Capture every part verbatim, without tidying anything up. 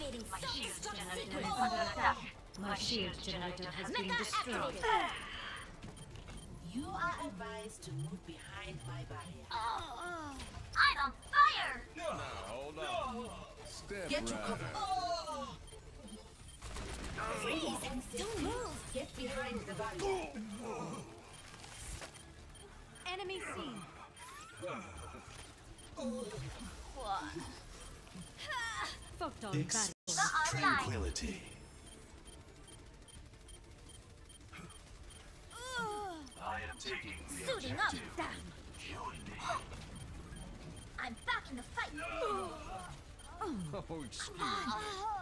Initiating My shield self-destruct generator sequence. is under attack. My shield generator has been Mecha destroyed. activated. You are advised to move behind my barrier. Oh, I'm on fire! Now, hold on. Step Get to right cover. up. freeze! Don't move! Get behind the barrier. Enemy seen. Fucked on Fix battle. tranquility. I am taking the Suiting up. objective. Damn. Join me. I'm back in the fight! Oh, excuse me.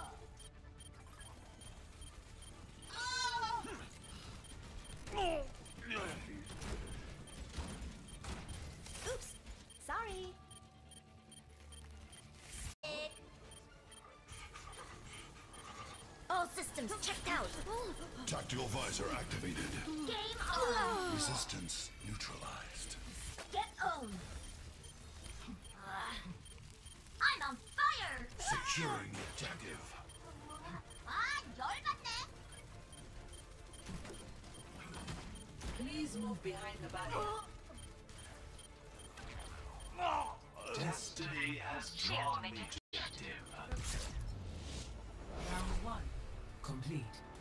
Oops. Sorry. All systems checked out! Tactical visor activated. Game on! Resistance neutralized. Get on! I'm on fire! Securing the objective. 아, 열받네! Please move behind the barrier. Destiny has drawn me to the objective. Round one. Complete.